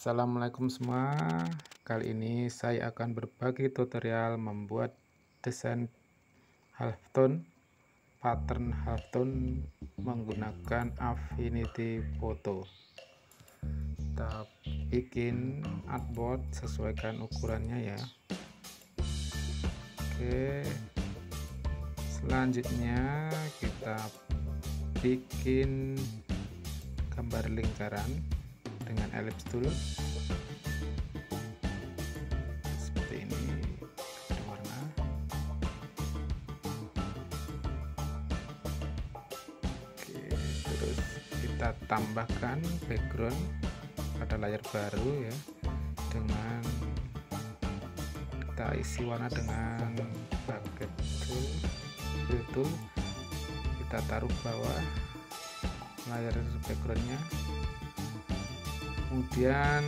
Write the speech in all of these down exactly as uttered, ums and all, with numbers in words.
Assalamualaikum semua. Kali ini saya akan berbagi tutorial membuat desain halftone, pattern halftone menggunakan Affinity Photo. Kita bikin artboard, sesuaikan ukurannya ya. Oke, selanjutnya kita bikin gambar lingkaran dengan ellipse tool seperti ini, warna. Oke, terus kita tambahkan background pada layar baru ya, dengan kita isi warna dengan bucket tool, fill tool. Kita taruh bawah layar backgroundnya. Kemudian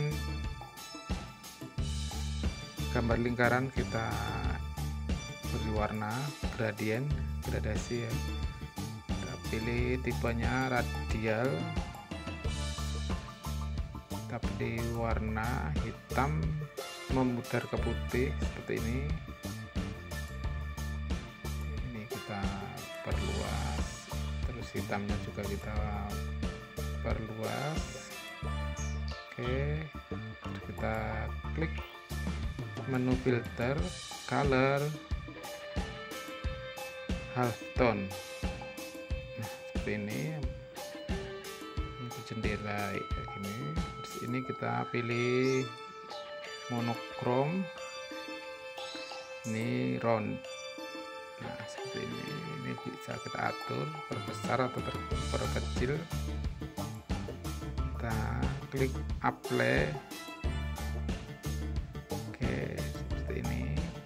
gambar lingkaran kita beri warna gradien, gradasi ya. Kita pilih tipenya radial, kita pilih warna hitam memudar ke putih seperti ini. Ini kita perluas, terus hitamnya juga kita perluas. Oke, kita klik menu filter, color, halftone. Nah, seperti ini. Ini jendela kayak gini. Terus ini kita pilih monochrome. Ini round. Nah, seperti ini. Ini bisa kita atur perbesar atau terperkecil. Kita klik apply. Oke, seperti ini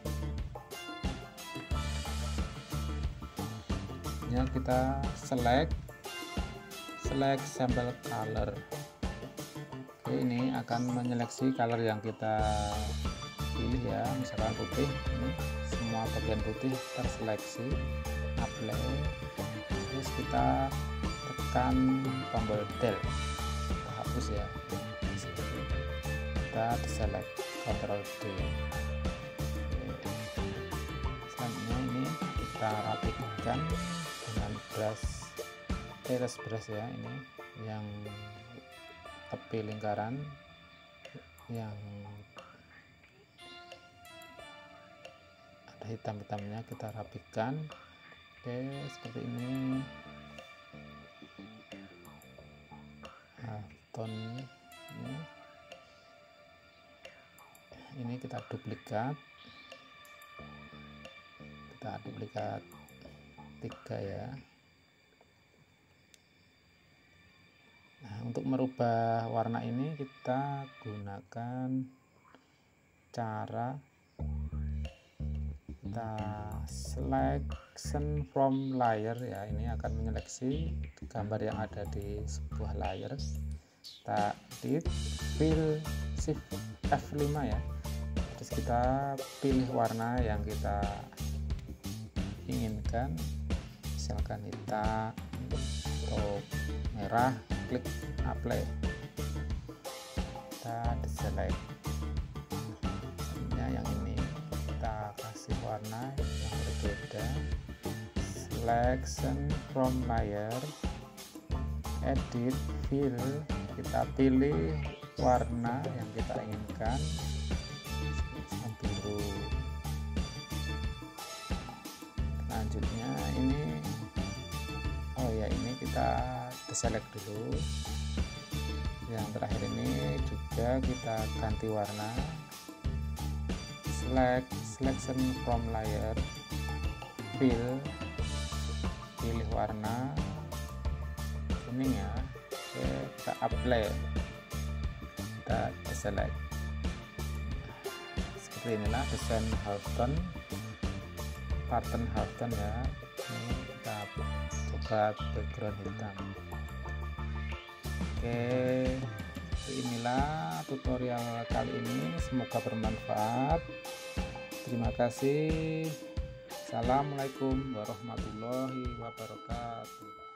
ya. Kita select select sample color. Oke, ini akan menyeleksi color yang kita pilih ya, misalkan putih. Ini semua bagian putih terseleksi, apply. Terus kita tekan tombol del, hapus ya. Kita select control D. Selanjutnya ini kita rapikan dengan brush, terus brush ya, ini yang tepi lingkaran yang ada hitam-hitamnya kita rapikan. Oke, seperti ini. Halftone ini ini kita duplikat, kita duplikat tiga ya. Nah, untuk merubah warna ini kita gunakan cara kita selection from layer ya. Ini akan menyeleksi gambar yang ada di sebuah layer. Kita edit, fill, shift F lima ya. Terus kita pilih warna yang kita inginkan, misalkan hitam atau merah, klik apply. Kita deselect. Misalnya yang ini kita kasih warna yang berbeda. Selection from layer, edit, fill, kita pilih warna yang kita inginkan, biru. Selanjutnya ini, oh ya, ini kita deselect dulu. Yang terakhir ini juga kita ganti warna. Select selection from layer, fill, pilih warna kuning ya. Oke, kita apply, kita deselect. Seperti inilah desain halftone, pattern halftone ya. Ini kita coba background hitam. Oke, inilah tutorial kali ini, semoga bermanfaat. Terima kasih. Assalamualaikum warahmatullahi wabarakatuh.